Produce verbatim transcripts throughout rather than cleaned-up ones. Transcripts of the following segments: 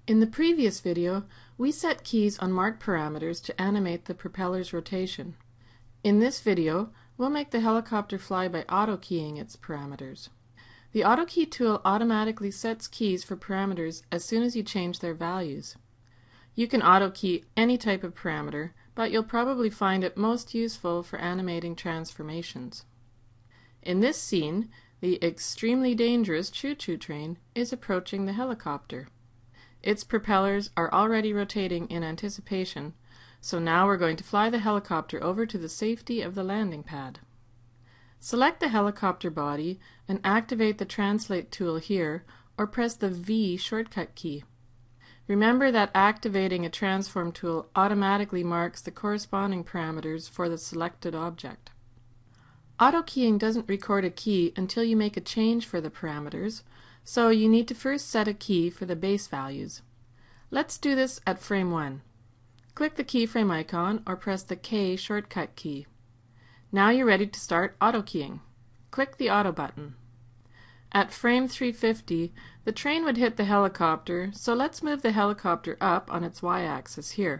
In the previous video, we set keys on marked parameters to animate the propeller's rotation. In this video, we'll make the helicopter fly by auto-keying its parameters. The Autokey tool automatically sets keys for parameters as soon as you change their values. You can auto-key any type of parameter, but you'll probably find it most useful for animating transformations. In this scene, the extremely dangerous choo-choo train is approaching the helicopter. Its propellers are already rotating in anticipation, so now we're going to fly the helicopter over to the safety of the landing pad. Select the helicopter body and activate the Translate tool here, or press the V shortcut key. Remember that activating a transform tool automatically marks the corresponding parameters for the selected object. Autokeying doesn't record a key until you make a change for the parameters, so you need to first set a key for the base values. Let's do this at frame one. Click the keyframe icon or press the K shortcut key. Now you're ready to start autokeying. Click the Auto button. At frame three fifty, the train would hit the helicopter, so let's move the helicopter up on its y-axis here.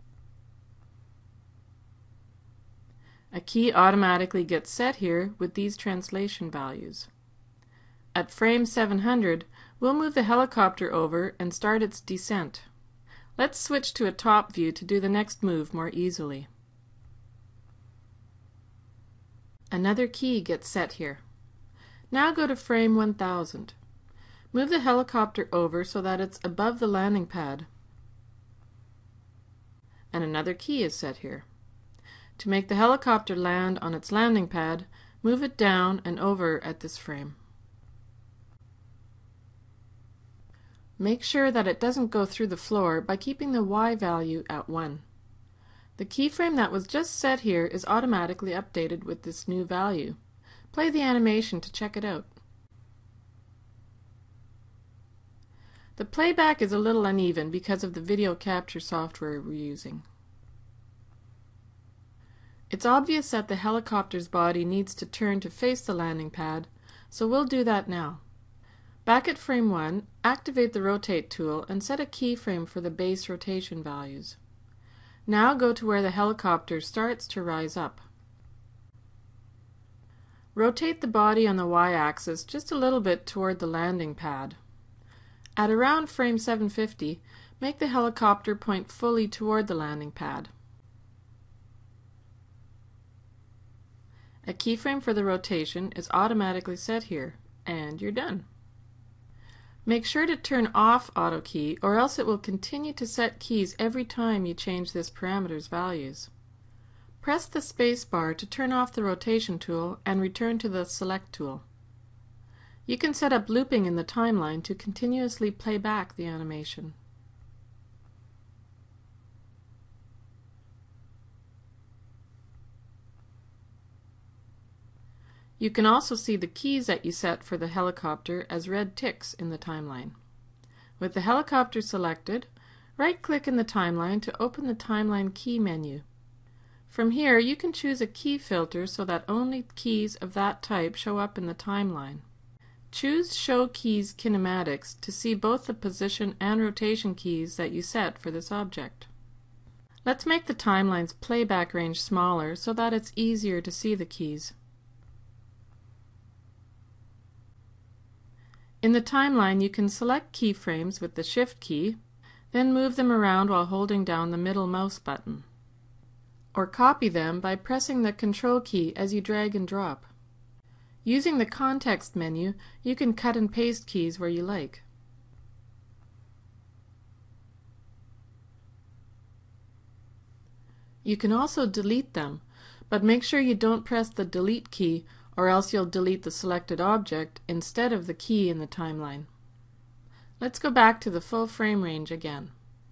A key automatically gets set here with these translation values. At frame seven hundred, we'll move the helicopter over and start its descent. Let's switch to a top view to do the next move more easily. Another key gets set here. Now go to frame one thousand. Move the helicopter over so that it's above the landing pad. And another key is set here. To make the helicopter land on its landing pad, move it down and over at this frame. Make sure that it doesn't go through the floor by keeping the Y value at one. The keyframe that was just set here is automatically updated with this new value. Play the animation to check it out. The playback is a little uneven because of the video capture software we're using. It's obvious that the helicopter's body needs to turn to face the landing pad, so we'll do that now. Back at frame one, activate the Rotate tool and set a keyframe for the base rotation values. Now go to where the helicopter starts to rise up. Rotate the body on the y-axis just a little bit toward the landing pad. At around frame seven fifty, make the helicopter point fully toward the landing pad. A keyframe for the rotation is automatically set here, and you're done. Make sure to turn off AutoKey, or else it will continue to set keys every time you change this parameter's values. Press the space bar to turn off the rotation tool and return to the Select tool. You can set up looping in the timeline to continuously play back the animation. You can also see the keys that you set for the helicopter as red ticks in the timeline. With the helicopter selected, right-click in the timeline to open the Timeline Key menu. From here, you can choose a key filter so that only keys of that type show up in the timeline. Choose Show Keys Kinematics to see both the position and rotation keys that you set for this object. Let's make the timeline's playback range smaller so that it's easier to see the keys. In the timeline, you can select keyframes with the Shift key, then move them around while holding down the middle mouse button. Or copy them by pressing the Control key as you drag and drop. Using the Context menu, you can cut and paste keys where you like. You can also delete them, but make sure you don't press the Delete key, or else you'll delete the selected object instead of the key in the timeline. Let's go back to the full frame range again.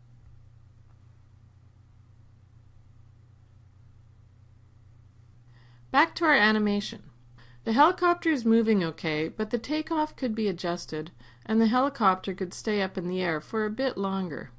Back to our animation. The helicopter is moving okay, but the takeoff could be adjusted, and the helicopter could stay up in the air for a bit longer.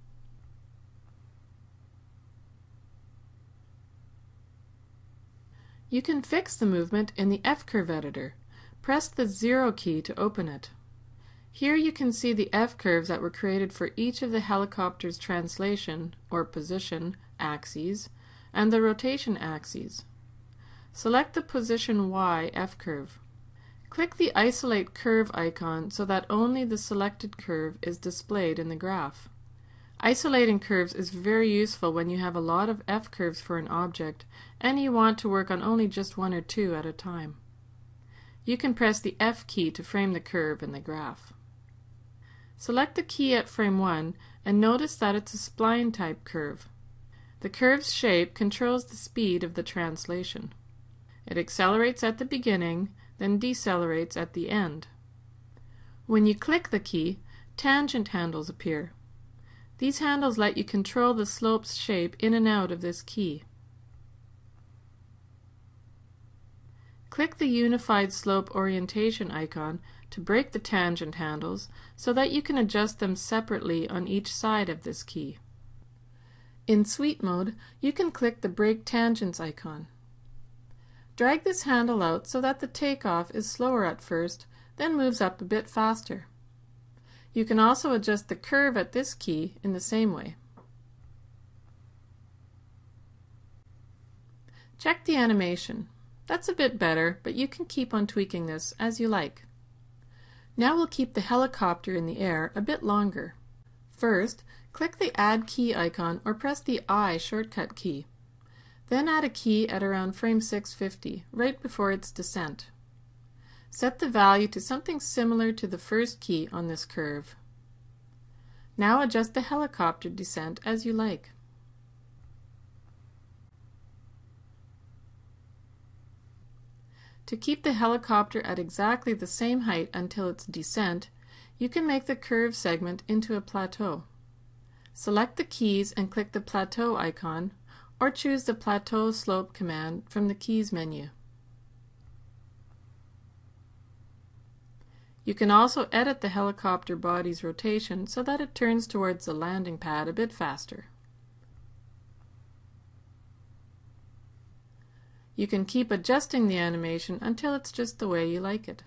You can fix the movement in the F-curve editor. Press the zero key to open it. Here you can see the F-curves that were created for each of the helicopter's translation, or position, axes, and the rotation axes. Select the position Y F-curve. Click the Isolate Curve icon so that only the selected curve is displayed in the graph. Isolating curves is very useful when you have a lot of F-curves for an object and you want to work on only just one or two at a time. You can press the F key to frame the curve in the graph. Select the key at frame one and notice that it's a spline type curve. The curve's shape controls the speed of the translation. It accelerates at the beginning, then decelerates at the end. When you click the key, tangent handles appear. These handles let you control the slope's shape in and out of this key. Click the Unified Slope Orientation icon to break the tangent handles so that you can adjust them separately on each side of this key. In Suite mode, you can click the Break Tangents icon. Drag this handle out so that the takeoff is slower at first, then moves up a bit faster. You can also adjust the curve at this key in the same way. Check the animation. That's a bit better, but you can keep on tweaking this as you like. Now we'll keep the helicopter in the air a bit longer. First, click the Add Key icon or press the I shortcut key. Then add a key at around frame six fifty, right before its descent. Set the value to something similar to the first key on this curve. Now adjust the helicopter descent as you like. To keep the helicopter at exactly the same height until its descent, you can make the curve segment into a plateau. Select the keys and click the plateau icon, or choose the Plateau Slope command from the Keys menu. You can also edit the helicopter body's rotation so that it turns towards the landing pad a bit faster. You can keep adjusting the animation until it's just the way you like it.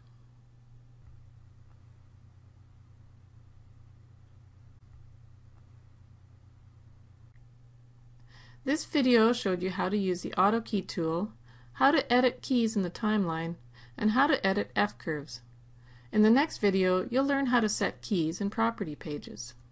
This video showed you how to use the Autokey tool, how to edit keys in the timeline, and how to edit F-curves. In the next video, you'll learn how to set keys in property pages.